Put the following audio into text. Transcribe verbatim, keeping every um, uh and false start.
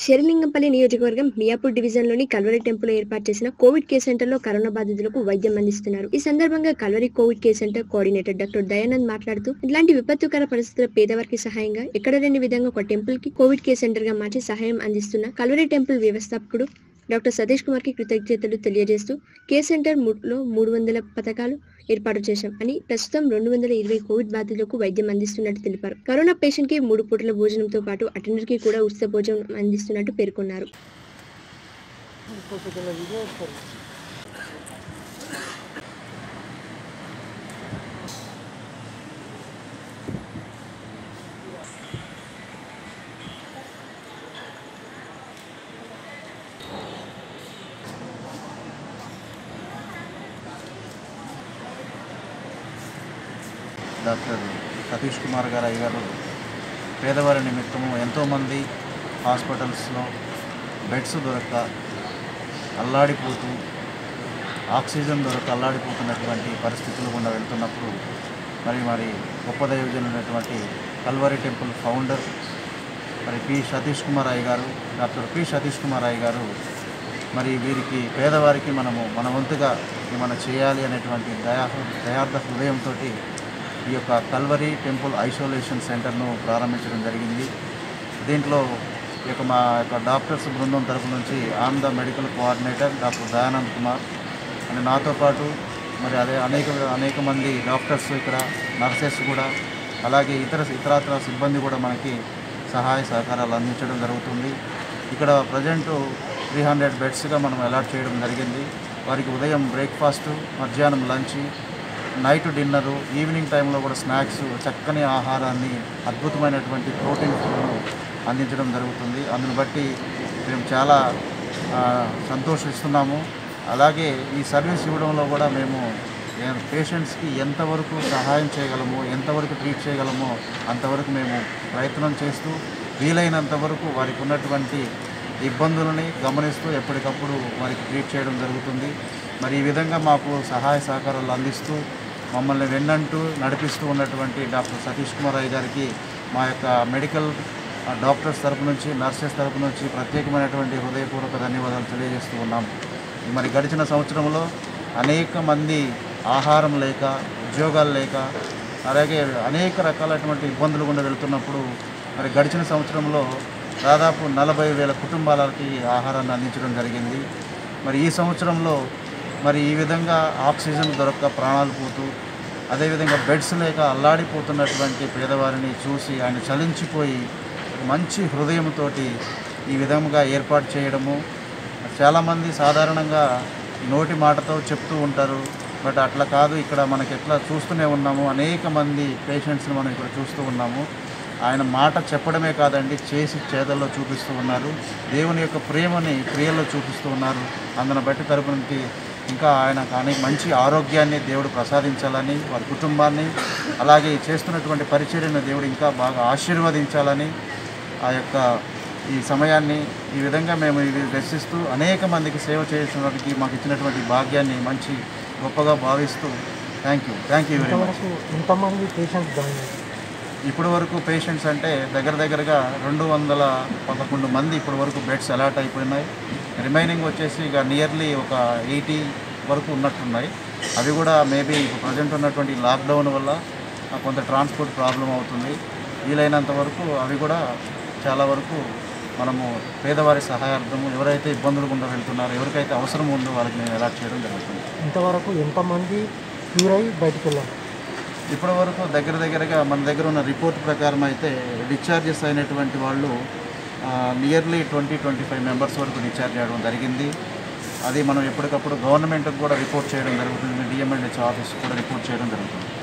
శేరిలింగంపల్లి నియోజకవర్గం మియాపూర్ డివిజన్లోని Calvary temple ఏర్పాటు చేసిన కోవిడ్ కేర్ సెంటర్లో కరోనా బాధితులకు వైద్యం అందిస్తున్నారు. ఈ సందర్భంగా Calvary covid care center coordinator doctor Dayanand మాట్లాడుతూ, ఇలాంటి విపత్తుకర పరిస్థితుల పేదవారికి సహాయంగా ఎక్కడ లేని విధంగా ఒక టెంపుల్ కి కోవిడ్ కేర్ సెంటర్ గా మార్చి సహాయం అందిస్తున్న కల్వరి టెంపుల్ వ్యవస్థాపకుడు డాక్టర్ సతీష్ కుమార్ కి కృతజ్ఞతలు తెలియజేస్తూ, కేర్ సెంటర్ లో మూడు వందల పథకాలు ఏర్పాటు చేశాం అని, ప్రస్తుతం రెండు వందల ఇరవై కోవిడ్ బాధితులకు వైద్యం అందిస్తున్నట్టు తెలిపారు. కరోనా పేషెంట్ కి మూడు పూటల భోజనంతో పాటు అటెండర్ కి కూడా ఉచిత భోజనం అందిస్తున్నట్టు పేర్కొన్నారు. డాక్టర్ సతీష్ కుమార్ గారు అయ్యారు పేదవారి నిమిత్తము ఎంతోమంది హాస్పిటల్స్లో బెడ్స్ దొరక్క అల్లాడిపోతూ ఆక్సిజన్ దొరక అల్లాడిపోతున్నటువంటి పరిస్థితులు గుండా వెళ్తున్నప్పుడు మరి మరి గొప్ప దైవజనులైనటువంటి కల్వరి టెంపుల్ ఫౌండర్ మరి పి సతీష్ కుమార్ అయ్య గారు డాక్టర్ పి సతీష్ కుమార్ అయ్య గారు మరి వీరికి పేదవారికి మనము మన వంతుగా ఏమైనా చేయాలి అనేటువంటి దయా దయార్థ హృదయంతో ఈ యొక్క కల్వరి టెంపుల్ ఐసోలేషన్ సెంటర్ను ప్రారంభించడం జరిగింది. దీంట్లో ఈ యొక్క మా యొక్క డాక్టర్స్ బృందం తరపు నుంచి am the medical coordinator doctor Dayanand Kumar అని నాతో పాటు మరి అదే అనేక అనేక మంది డాక్టర్స్ ఇక్కడ నర్సెస్ కూడా అలాగే ఇతర ఇతరత్ర సిబ్బంది కూడా మనకి సహాయ సహకారాలు అందించడం జరుగుతుంది. ఇక్కడ ప్రజెంటు త్రీ హండ్రెడ్ బెడ్స్గా మనం అలాట్ చేయడం జరిగింది. వారికి ఉదయం బ్రేక్ఫాస్టు, మధ్యాహ్నం లంచ్, నైట్ డిన్నరు, ఈవినింగ్ టైంలో కూడా స్నాక్స్, చక్కని ఆహారాన్ని, అద్భుతమైనటువంటి ప్రోటీన్ ఫుడ్ను అందించడం జరుగుతుంది. అందును బట్టి మేము చాలా సంతోషిస్తున్నాము. అలాగే ఈ సర్వీస్ ఇవ్వడంలో కూడా మేము పేషెంట్స్కి ఎంతవరకు సహాయం చేయగలమో, ఎంతవరకు ట్రీట్ చేయగలమో అంతవరకు మేము ప్రయత్నం చేస్తూ వీలైనంత వరకు వారికి ఉన్నటువంటి ఇబ్బందులని గమనిస్తూ ఎప్పటికప్పుడు వారికి ట్రీట్ చేయడం జరుగుతుంది. మరి ఈ విధంగా మాకు సహాయ సహకారాలు అందిస్తూ మమ్మల్ని వెన్నంటూ నడిపిస్తూ ఉన్నటువంటి డాక్టర్ సతీష్ కుమార్ అయ్య గారికి మా యొక్క మెడికల్ డాక్టర్స్ తరపు నుంచి, నర్సెస్ తరపు నుంచి ప్రత్యేకమైనటువంటి హృదయపూర్వక ధన్యవాదాలు తెలియజేస్తూ ఉన్నాం. మరి గడిచిన సంవత్సరంలో అనేక మంది ఆహారం లేక, ఉద్యోగాలు లేక, అలాగే అనేక రకాలైనటువంటి ఇబ్బందులు గుండా వెళుతున్నప్పుడు మరి గడిచిన సంవత్సరంలో దాదాపు నలభై వేల కుటుంబాలకి ఆహారాన్ని అందించడం జరిగింది. మరి ఈ సంవత్సరంలో మరి ఈ విధంగా ఆక్సిజన్ దొరక్క ప్రాణాలు పోతూ, అదేవిధంగా బెడ్స్ లేక అల్లాడిపోతున్నటువంటి పేదవారిని చూసి ఆయన చలించిపోయి మంచి హృదయంతో ఈ విధంగా ఏర్పాటు చేయడము. చాలామంది సాధారణంగా నోటి మాటతో చెప్తూ ఉంటారు, బట్ అట్లా కాదు. ఇక్కడ మనకి ఎట్లా చూస్తూనే ఉన్నాము, అనేక మంది పేషెంట్స్ని మనం ఇక్కడ చూస్తూ ఉన్నాము. ఆయన మాట చెప్పడమే కాదండి, చేసి చేతల్లో చూపిస్తూ ఉన్నారు. దేవుని యొక్క ప్రేమని క్రియల్లో చూపిస్తూ ఉన్నారు. అందును బట్టి తరపునకి ఇంకా ఆయన కానీ మంచి ఆరోగ్యాన్ని దేవుడు ప్రసాదించాలని, వారి కుటుంబాన్ని, అలాగే చేస్తున్నటువంటి పరిచర్యను దేవుడు ఇంకా బాగా ఆశీర్వదించాలని ఆ యొక్క ఈ సమయాన్ని ఈ విధంగా మేము ఇది దర్శిస్తూ అనేక మందికి సేవ చేయడానికి మాకు ఇచ్చినటువంటి భాగ్యాన్ని మంచి గొప్పగా భావిస్తూ thank you thank you very much. ఎంతమంది పేషెంట్స్ ఇప్పటి వరకు పేషెంట్స్ అంటే దగ్గర దగ్గరగా రెండు వందల పదకొండు మంది ఇప్పటి వరకు బెడ్స్ అలాట్ అయిపోయినాయి. రిమైనింగ్ వచ్చేసి ఇక నియర్లీ ఒక ఎయిటీ వరకు ఉన్నట్టున్నాయి. అవి కూడా మేబీ ఇప్పుడు ప్రజెంట్ ఉన్నటువంటి లాక్డౌన్ వల్ల కొంత ట్రాన్స్పోర్ట్ ప్రాబ్లం అవుతుంది. వీలైనంత వరకు అవి కూడా చాలా వరకు మనము పేదవారి సహాయార్థము ఎవరైతే ఇబ్బందులు గుండా వెళ్తున్నారో, ఎవరికైతే అవసరం ఉందో వాళ్ళకి మేము అలాట్ చేయడం జరుగుతుంది. ఇంతవరకు ఎంతమంది క్యూర్ అయ్యి బయటకు వెళ్ళారు? ఇప్పటి వరకు దగ్గర దగ్గరగా మన దగ్గర ఉన్న రిపోర్ట్ ప్రకారం అయితే డిశ్చార్జెస్ అయినటువంటి వాళ్ళు nearly twenty twenty five members వరకు డిశ్చార్జ్ చేయడం జరిగింది. అది మనం ఎప్పటికప్పుడు గవర్నమెంట్కి కూడా రిపోర్ట్ చేయడం జరుగుతుంది. డిఎంఎండ్హెచ్ ఆఫీస్ కూడా రిపోర్ట్ చేయడం జరుగుతుంది.